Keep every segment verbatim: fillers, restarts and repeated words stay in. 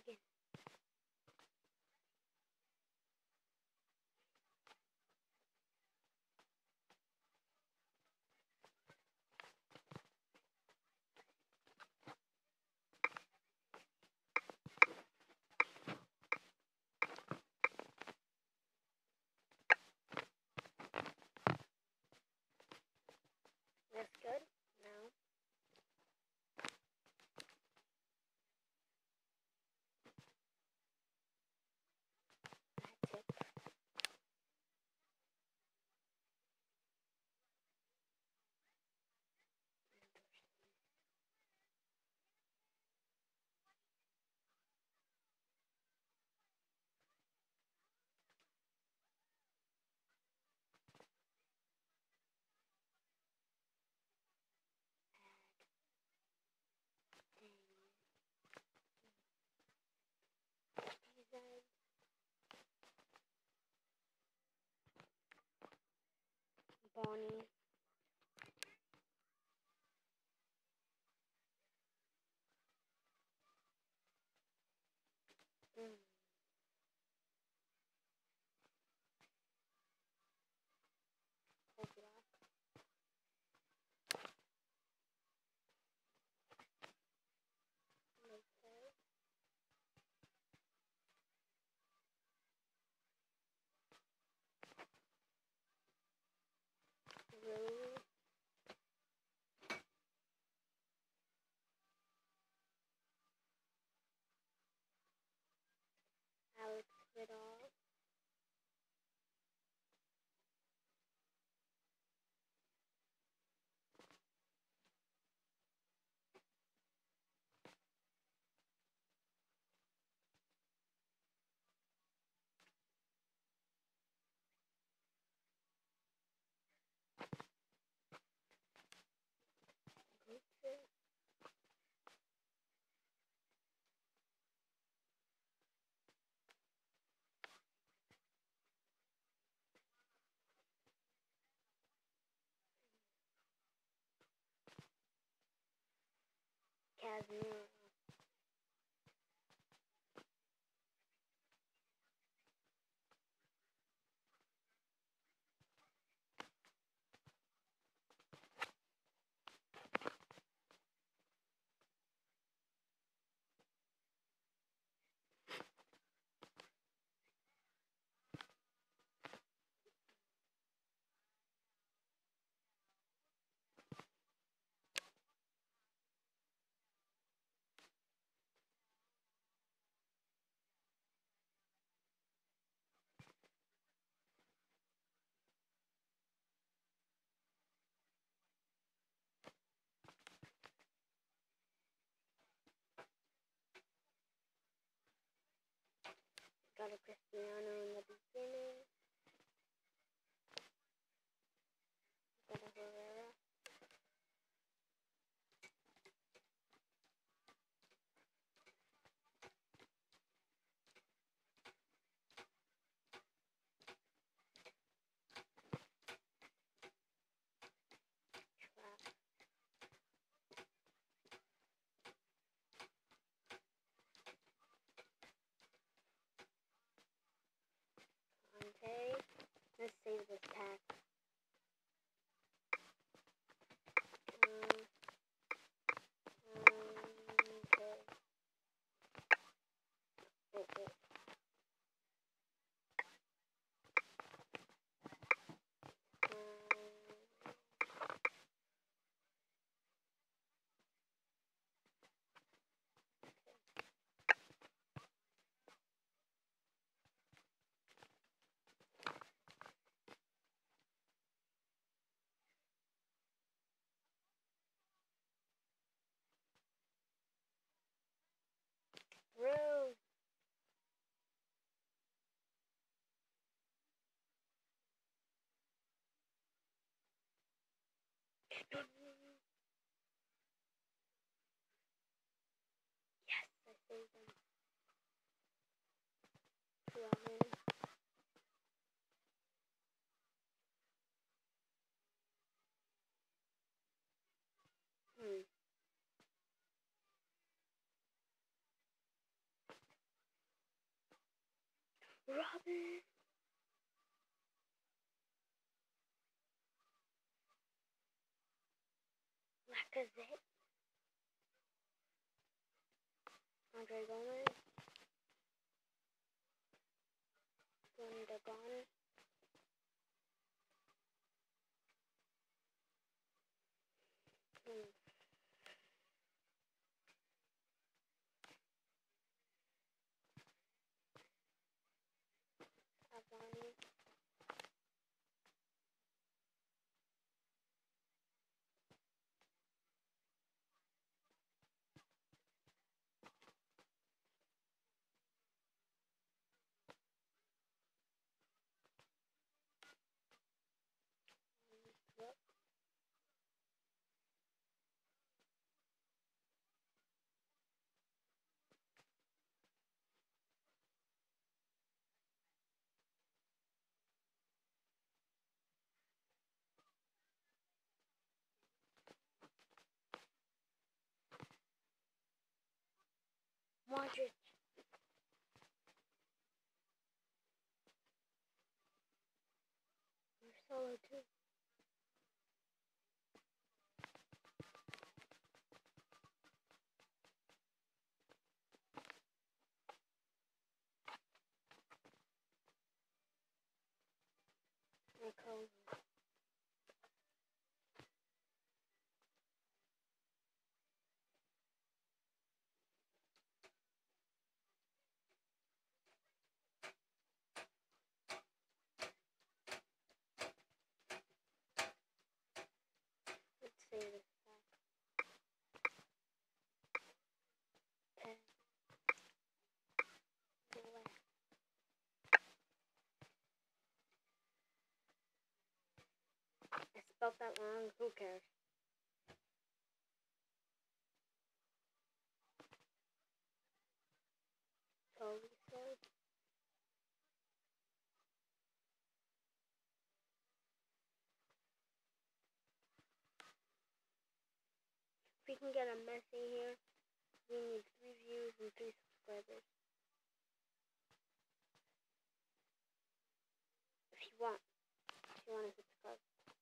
again. That's good. Now that's it. Bonnie. Mm. Cold rock. Later. Rue. Alex Vidal. Gutze. Casimiro. Got a Cristiano in the beginning. Got a Herrera. Trap. Conte. Let's save this pack. Um, um, okay. Oh, oh. Um, Rue. Yes, I saved them. Eleven. Hmm. Robin. Lacazette. Andre Gomez. Gundogan. Hmm. Cavani. Yep. Modric. Marcelo too. Nicole. Let's see this back. Pen. Left. I spelled that wrong. Who cares? Tolisso. If we can get a Messi here, we need three views and three subscribers. If you want, if you want to subscribe.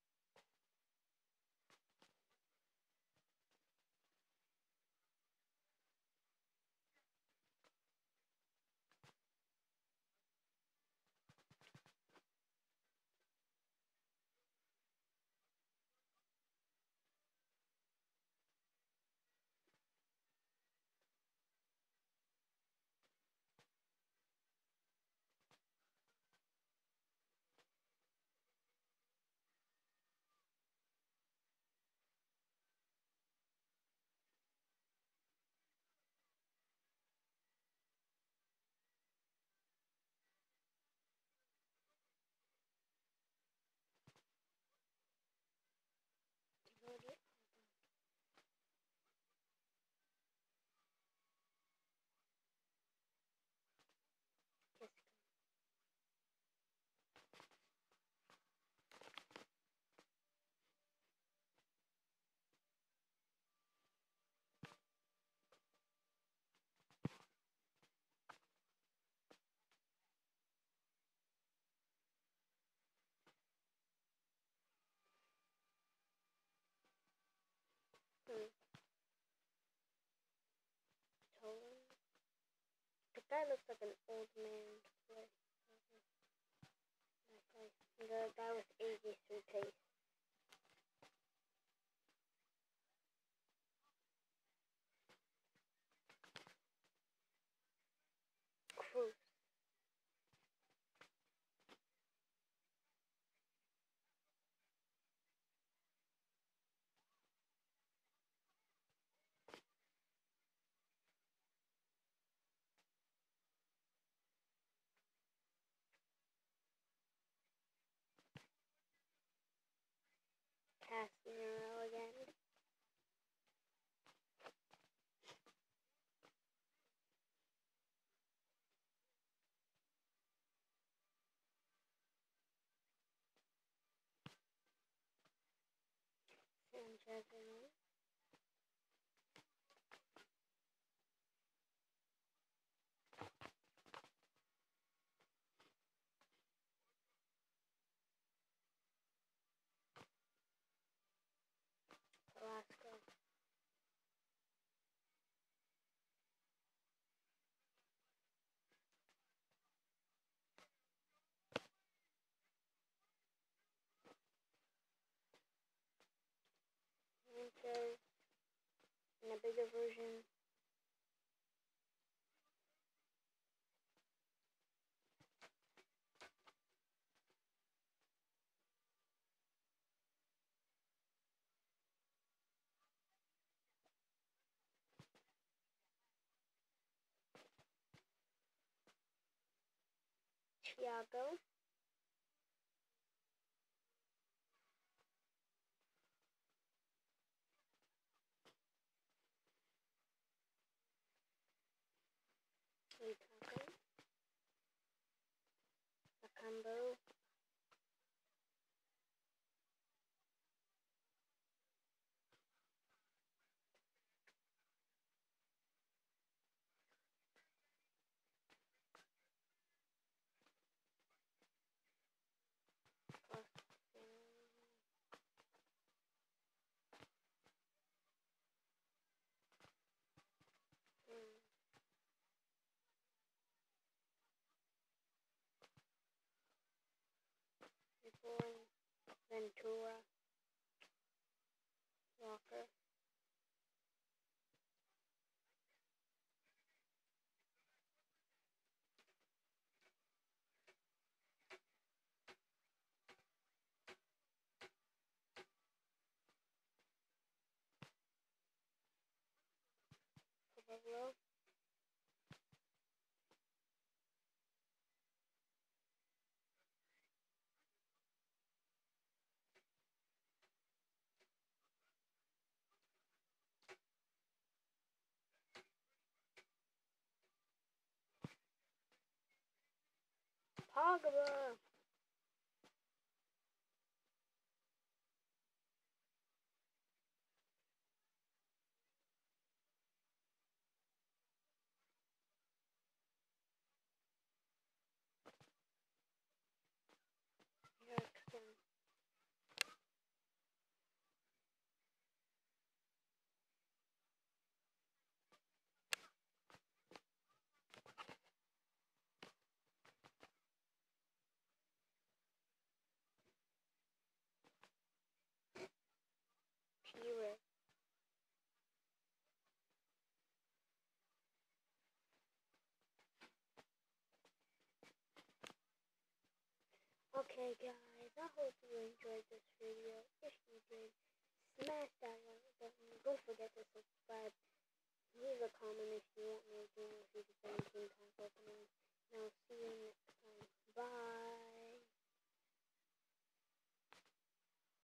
Load it. Yes. Hmm. Tolan. But that looks like an old man to play. That guy. The guy with eighty-three pace. Cruz. Casemiro again. Sanchez again. says in a bigger version. Tiago. Lukaku. Akambo. Ventura. Walker. Pablo. Pogba. Erickson. Pire. Okay guys, I hope you enjoyed this video. If you did, smash that like button. Don't forget to subscribe. Leave a comment if you want me to do more FIFA seventeen tackle.